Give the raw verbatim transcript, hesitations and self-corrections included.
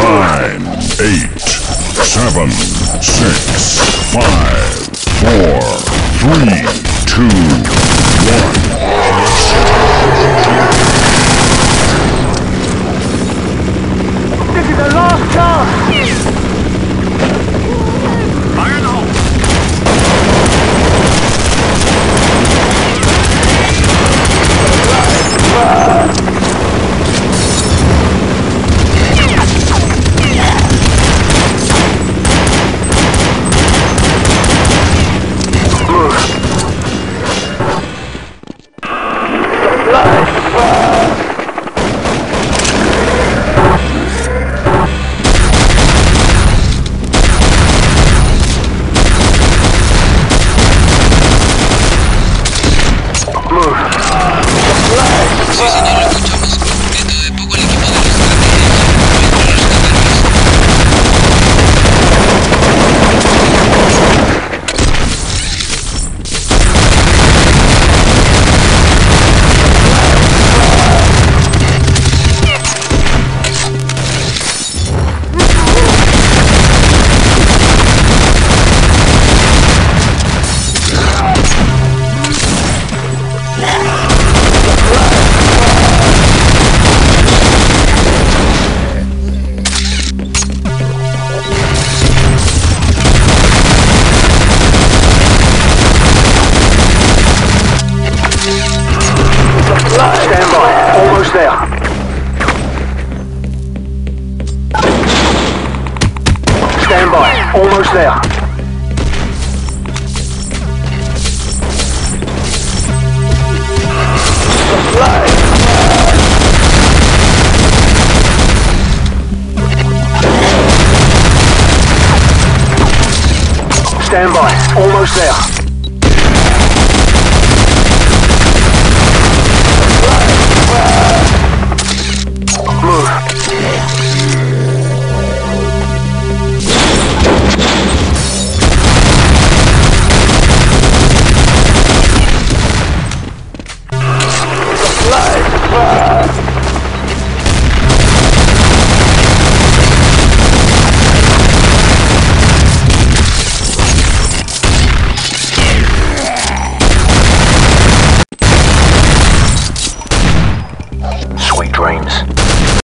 Nine, eight, seven, six, five, four, three, two, one. This is the last chance! Fire in the hole! Sí, señor, lo escuchamos. Dentro de poco el equipo de los estrategias Stand by. Almost there. Stand by. Almost there. Stand by. Almost there.